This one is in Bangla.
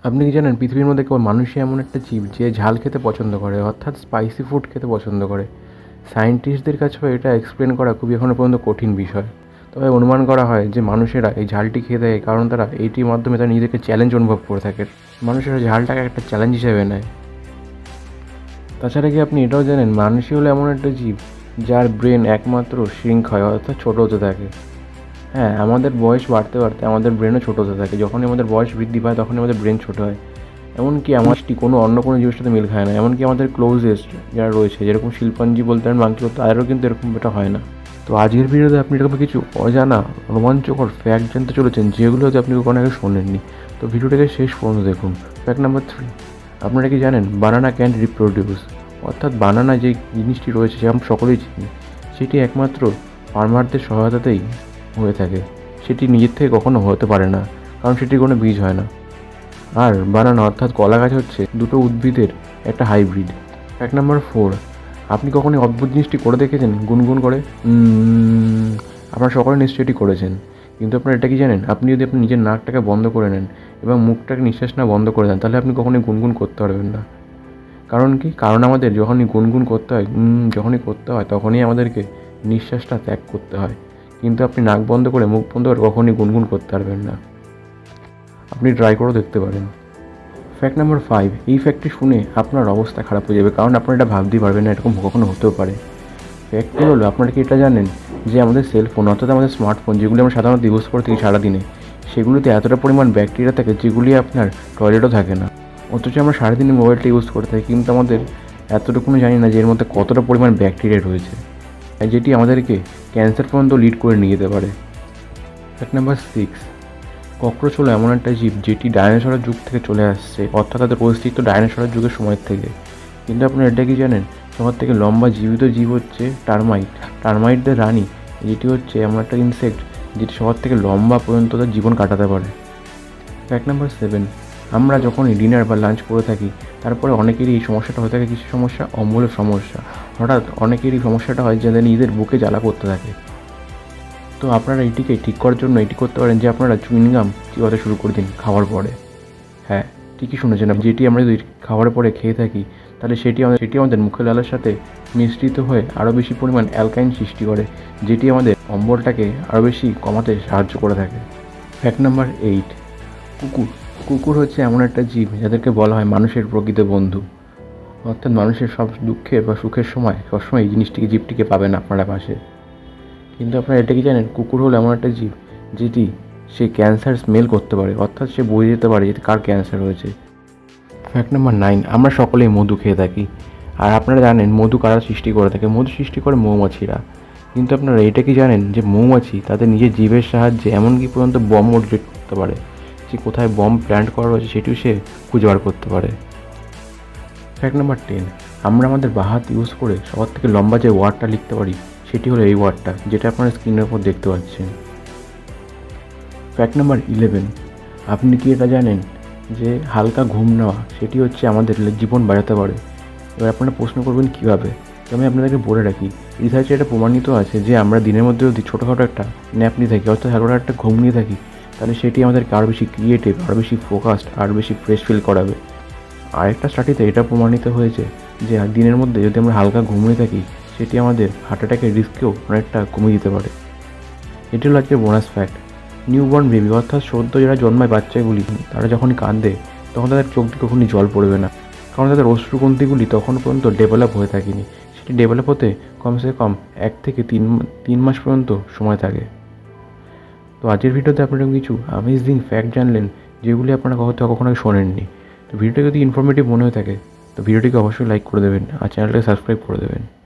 আপনি কি জানেন পৃথিবীর মধ্যে কেবল মানুষই এমন একটা জীব যে ঝাল খেতে পছন্দ করে, অর্থাৎ স্পাইসি ফুড খেতে পছন্দ করে। সায়েন্টিস্টদের কাছেও এটা এক্সপ্লেন করা খুবই এখনও পর্যন্ত কঠিন বিষয়। তবে অনুমান করা হয় যে মানুষেরা এই ঝালটি খেয়ে থাকে কারণ তারা এইটির মাধ্যমে তারা নিজেদেরকে চ্যালেঞ্জ অনুভব করে থাকে। মানুষেরা ঝালটাকে একটা চ্যালেঞ্জ হিসেবে নেয়। তাছাড়া কি আপনি এটাও জানেন মানুষই হলো এমন একটা জীব যার ব্রেন একমাত্র শ্রিঙ্ক হয়, অর্থাৎ ছোটো হতে থাকে। হ্যাঁ, আমাদের বয়স বাড়তে বাড়তে আমাদের ব্রেনও ছোটো হতে থাকে। যখনই আমাদের বয়স বৃদ্ধি পায় তখনই আমাদের ব্রেন ছোটো হয়। এমনকি আমারটি কোনো অন্য কোনো জীবের সাথে মিল খায় না। এমনকি আমাদের ক্লোজেস্ট যারা রয়েছে, যেরকম শিল্পাঞ্জি বলতে পারেন, মাংকি বলতে, তাদেরও কিন্তু এরকম এটা হয় না। তো আজকের ভিডিওতে আপনি এরকম কিছু অজানা রোমাঞ্চকর ফ্যাক্ট জানতে চলেছেন, যেগুলো হয়তো আপনি কখনো আগে শোনেননি। তো ভিডিওটাকে শেষ পর্যন্ত দেখুন। ফ্যাক্ট নাম্বার 3, আপনারা কি জানেন বানানা ক্যান রিপ্রোডিউস? অর্থাৎ বানানা যে জিনিসটি রয়েছে সে আমরা সকলেই চিনি, সেটি একমাত্র ফার্মারদের সহায়তাতেই হয়ে থাকে। সেটি নিজের থেকে কখনো হতে পারে না, কারণ সেটির কোনো বীজ হয় না। আর বানানা অর্থাৎ কলা গাছ হচ্ছে দুটো উদ্ভিদের একটা হাইব্রিড। ফ্যাক্ট নাম্বার 4, আপনি কখনই অদ্ভুত জিনিসটি করে দেখেছেন গুনগুন করে? আপনারা সকলে নিশ্চয়ই এটি করেছেন। কিন্তু আপনারা এটা কি জানেন, আপনি যদি আপনি নিজের নাকটাকে বন্ধ করে নেন এবং মুখটাকে নিঃশ্বাস না বন্ধ করে দেন, তাহলে আপনি কখনোই গুনগুন করতে পারবেন না। কারণ কি? কারণ আমাদের যখনই গুনগুন করতে হয়, যখনই করতে হয়, তখনই আমাদেরকে নিঃশ্বাসটা ত্যাগ করতে হয়। কিন্তু আপনি নাক বন্ধ করে মুখ বন্ধ করে কখনই গুনগুন করতে পারবেন না। আপনি ট্রাই করেও দেখতে পারেন। ফ্যাক্ট নাম্বার 5, এই ফ্যাক্টটি শুনে আপনার অবস্থা খারাপ হয়ে যাবে, কারণ আপনারা এটা ভাবতেই পারবেন না এরকম কখনো হতেও পারে। ফ্যাক্টটি হলো, আপনারা কি এটা জানেন যে আমাদের সেলফোন অর্থাৎ আমাদের স্মার্টফোন যেগুলি আমরা সাধারণত ইউজ করে থাকি সারাদিনে, সেগুলিতে এতটা পরিমাণ ব্যাকটেরিয়া থাকে যেগুলি আপনার টয়লেটও থাকে না। অথচ আমরা সারাদিনে মোবাইলটা ইউজ করে থাকি, কিন্তু আমাদের এতটুকুনি জানি না যে এর মধ্যে কতটা পরিমাণ ব্যাকটেরিয়া রয়েছে, যেটি আমাদেরকে ক্যান্সার পর্যন্ত লিড করে নিয়ে যেতে পারে। ফ্যাক্ট নাম্বার 6, ককরোচ হলো এমন একটা জীব যেটি ডাইনোসরের যুগ থেকে চলে আসছে, অর্থাৎ তাদের অস্তিত্ব ডাইনোসরের যুগের সময় থেকে। কিন্তু আপনারা এটা কি জানেন, সবার থেকে লম্বা জীবিত জীব হচ্ছে টার্মাইট। টার্মাইটদের রানী, যেটি হচ্ছে এমন একটা ইনসেক্ট যেটি সবার থেকে লম্বা পর্যন্ত তার জীবন কাটাতে পারে। ফ্যাক্ট নাম্বার 7, আমরা যখনই ডিনার বা লাঞ্চ করে থাকি, তারপরে অনেকেরই এই সমস্যাটা হয়ে থাকে, কিছু সমস্যা অম্বলের সমস্যা। হঠাৎ অনেকেরই সমস্যাটা হয় যাদের নিজেদের বুকে জ্বালা করতে থাকে। তো আপনারা এটিকে ঠিক করার জন্য এটি করতে পারেন যে আপনারা চুইংগাম চিবাতে শুরু করে দিন খাওয়ার পরে। হ্যাঁ, ঠিকই শুনেছেন, যেটি আমরা যদি খাওয়ার পরে খেয়ে থাকি, তাহলে সেটি আমাদের মুখের লালার সাথে মিশ্রিত হয়ে আরও বেশি পরিমাণ অ্যালকাইন সৃষ্টি করে, যেটি আমাদের অম্বলটাকে আরও বেশি কমাতে সাহায্য করে থাকে। ফ্যাক্ট নাম্বার 8, কুকুর হচ্ছে এমন একটা জীব যাদেরকে বলা হয় মানুষের প্রকৃত বন্ধু। অর্থাৎ মানুষের সব দুঃখের বা সুখের সময় সবসময় এই জীবটিকে পাবেন আপনারা পাশে। কিন্তু আপনারা এটা কি জানেন, কুকুর হলো এমন একটা জীব যেটি সে ক্যান্সার স্মেল করতে পারে, অর্থাৎ সে বুঝে যেতে পারে যে কার ক্যান্সার হয়েছে। ফ্যাক্ট নাম্বার 9, আমরা সকলেই মধু খেয়ে থাকি। আর আপনারা জানেন মধু কারা সৃষ্টি করে থাকে? মধু সৃষ্টি করে মৌমাছিরা। কিন্তু আপনারা এটা কি জানেন যে মৌমাছি তাদের নিজের জীবের সাহায্যে এমনকি পর্যন্ত বম ডিটেক্ট করতে পারে, যে কোথায় বম প্ল্যান্ট করা হয়েছে সেটিও সে খুঁজে বার করতে পারে। ফ্যাক্ট নাম্বার 10, আমরা আমাদের বাঁ হাত ইউজ করে সবার থেকে লম্বা যে ওয়ার্ডটা লিখতে পারি, সেটি হলো এই ওয়ার্ডটা, যেটা আপনারা স্ক্রিনের উপর দেখতে পাচ্ছেন। ফ্যাক্ট নাম্বার 11, আপনি কি এটা জানেন যে হালকা ঘুম নেওয়া সেটি হচ্ছে আমাদের জীবন বাড়াতে পারে? এবার আপনারা প্রশ্ন করবেন কীভাবে? তো আমি আপনাদেরকে বলে রাখি, রিসার্চে এটা প্রমাণিত আছে যে আমরা দিনের মধ্যে যদি ছোটোখাটো একটা ন্যাপ নিয়ে থাকি, অর্থাৎ হালকা একটা ঘুম নিয়ে থাকি, তাহলে সেটি আমাদেরকে আরও বেশি ক্রিয়েটিভ, আরও বেশি ফোকাসড, আরও বেশি ফ্রেশ ফিল করাবে। আরেকটা স্টাডিতে এটা প্রমাণিত হয়েছে যে দিনের মধ্যে যদি আমরা হালকা ঘুমিয়ে থাকি, সেটি আমাদের হার্ট অ্যাটাকের রিস্ককেও অনেকটা কমিয়ে দিতে পারে। এটি হলো আজকে বোনাস ফ্যাক্ট। নিউবর্ন বেবি অর্থাৎ সদ্য যারা জন্মায় বাচ্চাগুলি, তারা যখনই কাঁদে তখন তাদের চোখ দিয়ে কখনই জল পড়বে না, কারণ তাদের অশ্রুগ্রন্থিগুলি তখন পর্যন্ত ডেভেলপ হয়ে থাকেনি। সেটি ডেভেলপ হতে কমসে কম 1 থেকে 3 মাস পর্যন্ত সময় থাকে। তো আজকের ভিডিওতে আপনারা কিছু অ্যামেজিং ফ্যাক্ট জানলেন, যেগুলি আপনারা কখনো আগে শোনেননি। তো ভিডিওটা যদি ইনফরমেটিভ মনে হয়ে থাকে, তো ভিডিওটিকে অবশ্যই লাইক করে দেবেন আর চ্যানেলটাকে সাবস্ক্রাইব করে দেবেন।